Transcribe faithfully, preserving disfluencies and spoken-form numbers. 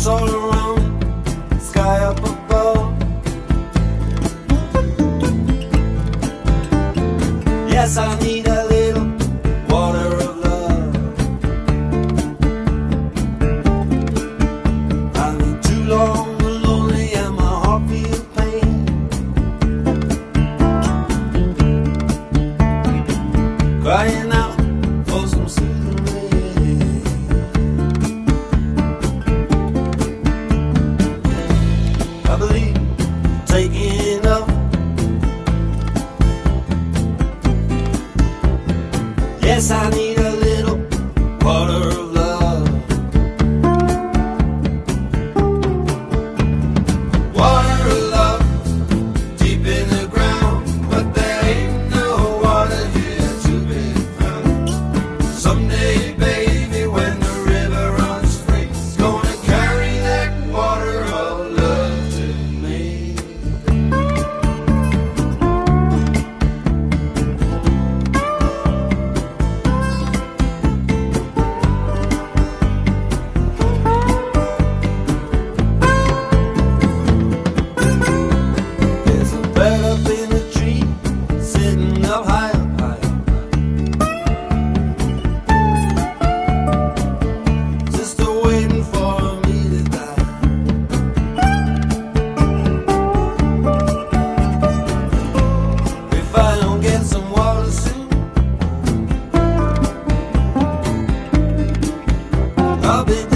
Clouds all around, sky up above. Yes, I need a little water of love. I've been too long lonely and my heart feels pain. Crying out for some soothing rain. I believe taking up. Yes, I need a little water of love. Water of love, deep in the ground, but there ain't no water here to be found. Someday, baby, when the river runs free, it's gonna carry that water of love to me. There's a bird up in a tree, sitting up high, up high, up high. Just a waiting for me to die. If I don't get some water soon, I'll be